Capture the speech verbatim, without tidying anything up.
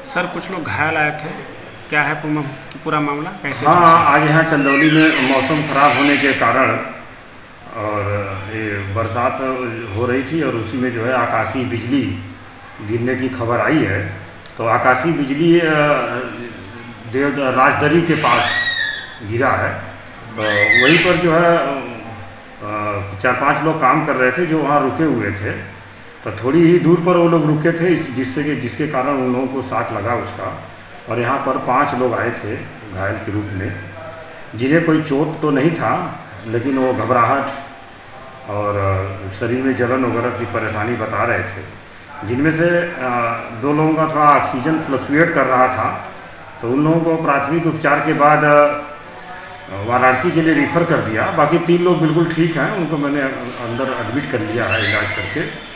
Sir कुछ लोग घायल आए थे, क्या है पूरा मामला कैसे? हाँ, आज यहाँ चंदौली में मौसम ख़राब होने के कारण और ये बरसात हो रही थी और उसी में जो है आकाशीय बिजली गिरने की खबर आई है। तो आकाशीय बिजली देव राजदरी के पास गिरा है। तो वहीं पर जो है चार पांच लोग काम कर रहे थे जो वहाँ रुके हुए थे। तो थोड़ी ही दूर पर वो लोग रुके थे जिससे कि जिसके कारण उन लोगों को शॉक लगा उसका। और यहाँ पर पांच लोग आए थे घायल के रूप में, जिन्हें कोई चोट तो नहीं था, लेकिन वो घबराहट और शरीर में जलन वगैरह की परेशानी बता रहे थे। जिनमें से दो लोगों का थोड़ा ऑक्सीजन फ्लक्चुएट कर रहा था। तो उन लोगों को प्राथमिक उपचार के बाद वाराणसी के लिए रेफर कर दिया। बाकी तीन लोग बिल्कुल ठीक हैं, उनको मैंने अंदर एडमिट कर लिया है इलाज करके।